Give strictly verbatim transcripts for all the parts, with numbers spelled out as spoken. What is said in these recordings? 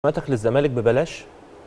ماتك للزمالك ببلاش؟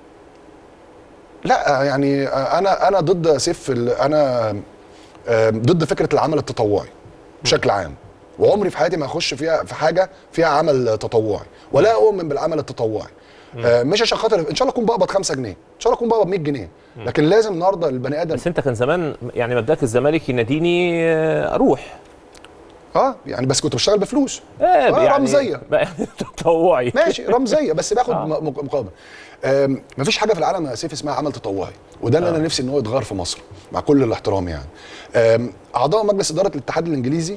لا يعني انا انا ضد سيف انا ضد فكره العمل التطوعي بشكل عام، وعمري في حياتي ما اخش فيها في حاجه فيها عمل تطوعي ولا اؤمن بالعمل التطوعي. مش عشان خاطر ان شاء الله اكون بقبض خمسة جنيه، ان شاء الله اكون بقبض مية جنيه، لكن لازم النهارده البني ادم. بس انت كان زمان يعني مبدأك الزمالك يناديني اروح. اه يعني بس كنت بشتغل بفلوس. آه يعني رمزيه تطوعي ماشي، رمزيه بس باخد آه. مقابل. مفيش حاجه في العالم يا سيف اسمها عمل تطوعي، وده اللي آه. انا نفسي ان هو يتغير في مصر مع كل الاحترام. يعني اعضاء مجلس اداره الاتحاد الانجليزي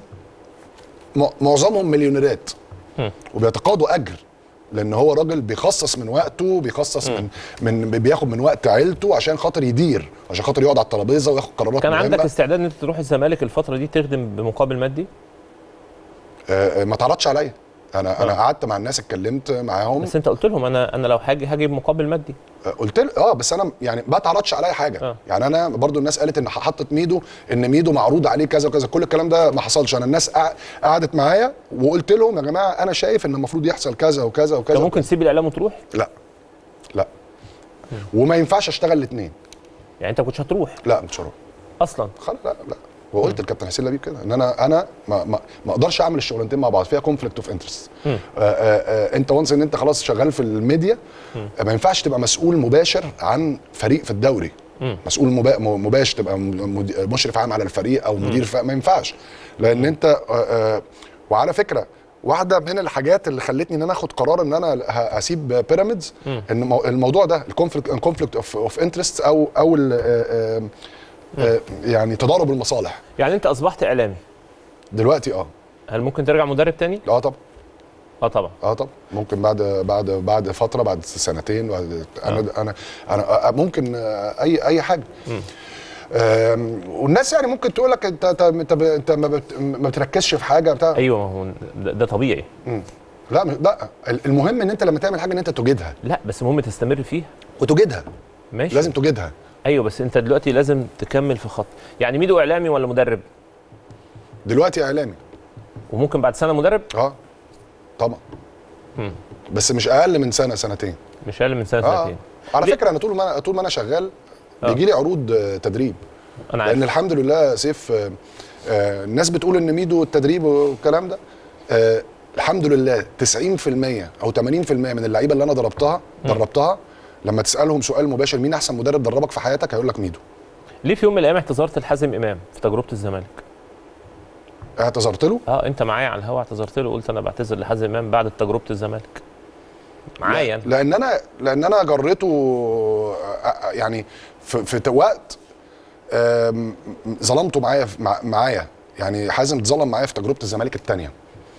معظمهم مليونيرات وبيتقاضوا اجر، لان هو راجل بيخصص من وقته، بيخصص م. من من بياخد من وقت عيلته عشان خاطر يدير، عشان خاطر يقعد على الترابيزه وياخد قرارات كان مهمة. عندك استعداد ان انت تروح الزمالك الفتره دي تخدم بمقابل مادي؟ آه ما اتعرضش عليا. انا آه. انا قعدت مع الناس اتكلمت معاهم، بس انت قلت لهم انا انا لو هاجي هاجي بمقابل مادي. آه قلت له اه بس انا يعني ما اتعرضش عليا حاجه. آه. يعني انا برضو الناس قالت ان حطت ميدو، ان ميدو معروض عليه كذا وكذا، كل الكلام ده ما حصلش. انا الناس قعدت معايا وقلت لهم يا جماعه انا شايف ان المفروض يحصل كذا وكذا وكذا. طب ممكن تسيب الاعلام وتروح؟ لا لا م. وما ينفعش اشتغل الاثنين. يعني انت ما كنتش هتروح؟ لا مش هروح اصلا. خلاص لا لا وقلت للكابتن حسين لبيب كده ان انا انا ما ما, ما اقدرش اعمل الشغلانتين مع بعض، فيها كونفليكت اوف انترست. انت وانس ان انت خلاص شغال في الميديا، م. ما ينفعش تبقى مسؤول مباشر عن فريق في الدوري. م. مسؤول مبا... مباشر تبقى مشرف عام على الفريق او مدير ف... ما ينفعش، لان م. انت آآ آآ وعلى فكره واحده من الحاجات اللي خلتني ان انا اخد قرار ان انا اسيب بيراميدز ان الموضوع ده الكونفليكت كونفليكت اوف اوف انترست او او ال آه يعني تضارب المصالح. يعني انت اصبحت اعلامي دلوقتي؟ اه. هل ممكن ترجع مدرب تاني؟ اه طبعا. اه طبعا. اه طبعا ممكن بعد بعد بعد فتره، بعد سنتين، بعد انا آه. انا انا ممكن اي اي حاجه. آه والناس يعني ممكن تقول لك انت انت انت ما بتركزش في حاجه بتاع. ايوه ما هو ده, ده طبيعي. مم. لا لا المهم ان انت لما تعمل حاجه ان انت تجيدها. لا بس المهم تستمر فيها وتجيدها. ماشي لازم تجيدها. ايوه بس انت دلوقتي لازم تكمل في خط. يعني ميدو اعلامي ولا مدرب؟ دلوقتي اعلامي. وممكن بعد سنه مدرب؟ اه طبعا. مم. بس مش اقل من سنه سنتين. مش اقل من سنه آه. سنتين. على ليه؟ فكره انا طول ما انا طول ما انا شغال آه. بيجي لي عروض تدريب. انا عارف. لان الحمد لله سيف آه آه الناس بتقول ان ميدو التدريب والكلام ده، آه الحمد لله تسعين في المية او ثمانين في المية من اللعيبه اللي انا دربتها دربتها لما تسالهم سؤال مباشر مين احسن مدرب دربك في حياتك هيقول لك ميدو. ليه في يوم من الايام اعتذرت لحازم امام في تجربه الزمالك؟ اعتذرت له؟ اه انت معايا على الهوا اعتذرت له، قلت انا بعتذر لحازم امام بعد تجربه الزمالك. معايا لا لان انا لان انا جريته يعني في, في وقت ظلمته معايا معايا يعني حازم اتظلم معايا في تجربه الزمالك الثانيه.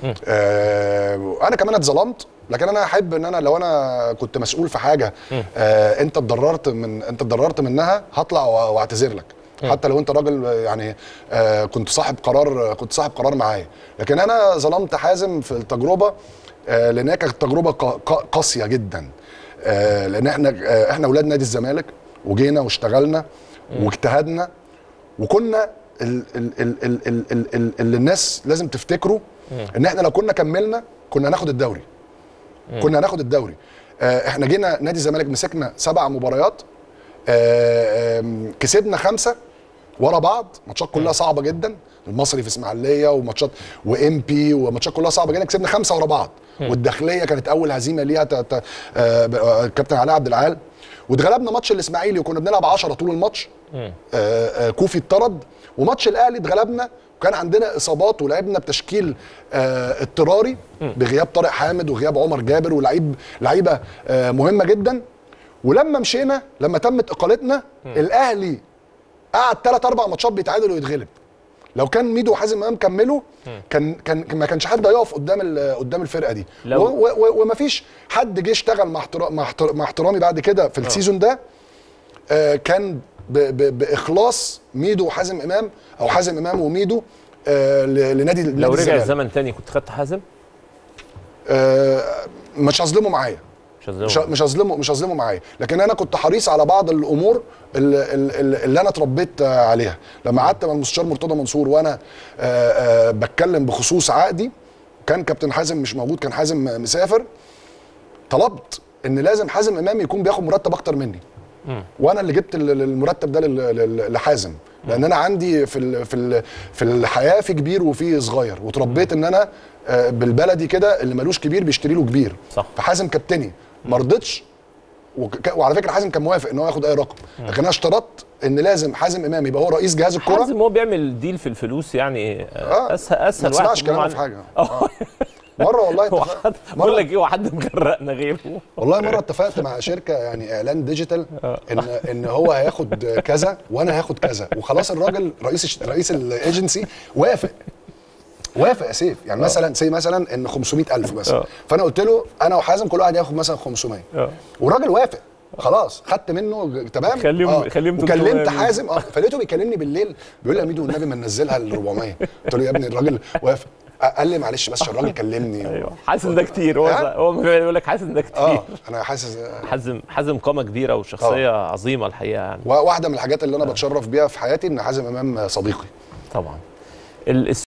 انا كمان اتظلمت، لكن انا احب ان انا لو انا كنت مسؤول في حاجه آه انت اتضررت من انت اتضررت منها هطلع واعتذر لك. م. حتى لو انت راجل يعني آه كنت صاحب قرار كنت صاحب قرار معايا، لكن انا ظلمت حازم في التجربه آه لانها كانت تجربه قاسيه جدا. آه لان احنا آه احنا اولاد نادي الزمالك وجينا واشتغلنا م. واجتهدنا، وكنا ال ال ال ال ال ال ال اللي الناس لازم تفتكره ان احنا لو كنا كملنا كنا هناخد الدوري. مم. كنا هناخد الدوري. اه احنا جينا نادي الزمالك مسكنا سبع مباريات، اه اه كسبنا خمسه ورا بعض، ماتشات كلها صعبه جدا، المصري في اسماعيليه وماتشات وام بي وماتشات كلها صعبه جدا، كسبنا خمسه ورا بعض. مم. والداخليه كانت اول هزيمه ليها كابتن علاء عبد العال، واتغلبنا ماتش الاسماعيلي وكنا بنلعب عشرة طول الماتش. اه اه كوفي اتطرد، وماتش الاهلي اتغلبنا وكان عندنا اصابات ولعبنا بتشكيل آه اضطراري بغياب طارق حامد وغياب عمر جابر ولعيب لعيبه آه مهمه جدا. ولما مشينا لما تمت اقالتنا الاهلي قعد ثلاث اربع ماتشات بيتعادل ويتغلب. لو كان ميدو وحازم امام كملوا كان كان ما كانش حد هيقف قدام قدام الفرقه دي. ومفيش حد جه اشتغل مع مع احترامي بعد كده في السيزون ده آه كان ب ب باخلاص ميدو وحازم امام او حازم امام وميدو آه لنادي لو رجع الزمن تاني كنت خدت حازم؟ آه مش هظلمه معايا، مش مش هظلمه مش هظلمه معايا، لكن انا كنت حريص على بعض الامور اللي, اللي, اللي انا اتربيت عليها. لما قعدت مع المستشار مرتضى منصور وانا آه آه بتكلم بخصوص عقدي، كان كابتن حازم مش موجود، كان حازم مسافر، طلبت ان لازم حازم امام يكون بياخد مرتب اكتر مني. م. وانا اللي جبت المرتب ده لحازم، لان انا عندي في ال في ال في الحياه في كبير وفي صغير، وتربيت ان انا بالبلدي كده اللي ملوش كبير بيشتري له كبير. صح. فحازم كابتني ما رضيتش، وعلى فكره حازم كان موافق ان هو ياخد اي رقم، لكن انا اشترطت ان لازم حازم امام يبقى هو رئيس جهاز الكره. حازم هو بيعمل ديل في الفلوس يعني. آه. اسهل اسهل واحد. ما تسمعش كلامه في حاجه. آه. مره والله اتفقت، بقول لك ايه، هو حد مغرقنا غيره والله. مره اتفقت مع شركه يعني اعلان ديجيتال ان ان هو هياخد كذا وانا هاخد كذا، وخلاص الراجل رئيس رئيس الايجنسي وافق وافق يا سيف. يعني مثلا سي مثلا ان خمسمائة ألف مثلا، فانا قلت له انا وحازم كل واحد ياخد مثلا خمسمائة، والراجل وافق خلاص، خدت منه تمام. خليهم آه. خليهم وكلمت حازم اه فلقيته بيكلمني بالليل بيقول لي يا ميدو والنبي ما ننزلها ل أربعمائة. قلت له يا ابني الراجل وافق. قال لي معلش بس الراجل كلمني. ايوه حاسس ده كتير. هو هو بيقول لك حاسس ده كتير. اه انا حاسس. حازم حازم قامه كبيره وشخصيه أوه. عظيمه الحقيقه يعني. واحده من الحاجات اللي انا بتشرف بيها في حياتي ان حازم امام صديقي طبعا.